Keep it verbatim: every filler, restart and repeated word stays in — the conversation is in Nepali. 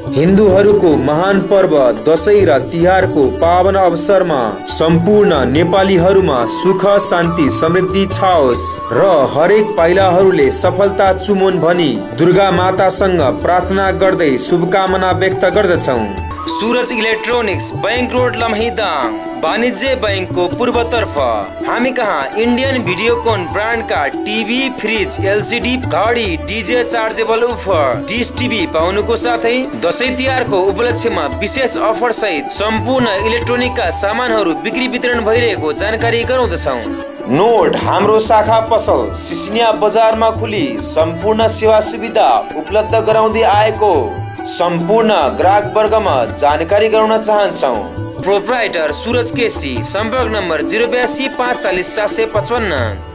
हिन्दूहरूको महान पर्व दशैं र तिहारको पावन अवसरमा सम्पूर्ण नेपालीहरूमा सुख शान्ति समृद्धि छाओस् र हरेक पाइलाहरूले सफलता चुमोन् भनी दुर्गा मातासँग प्रार्थना गर्दै शुभकामना व्यक्त गर्दछौं। सूरज इलेक्ट्रोनिक्स बैंक रोड लम्हीदाङ वाणिज्य बैंक को पूर्वतर्फ हामी कहाँ इंडियन भिडियोकॉन ब्रांड का टीवी, फ्रिज, एलसीडी, घडी, DJ, chargeable woofer, dish TV पाउनुको साथै दशैं तिहारको उपलक्ष्यमा विशेष अफर सहित सम्पूर्ण इलेक्ट्रोनिक का सामानहरू बिक्री वितरण भइरहेको जानकारी गराउँदछौं। नोट हाम्रो शाखा पसल सिसिनिया बजारमा खुली सम्पूर्ण सेवा सुविधा उपलब्ध गराउँदै आएको सम्पूर्ण ग्राहक वर्गमा जानकारी गराउन चाहन्छौं। प्रोप्राइटर सूरज केसी, संपर्क नंबर जीरो बयासी पाँच चालीस सात सय पचपन्न।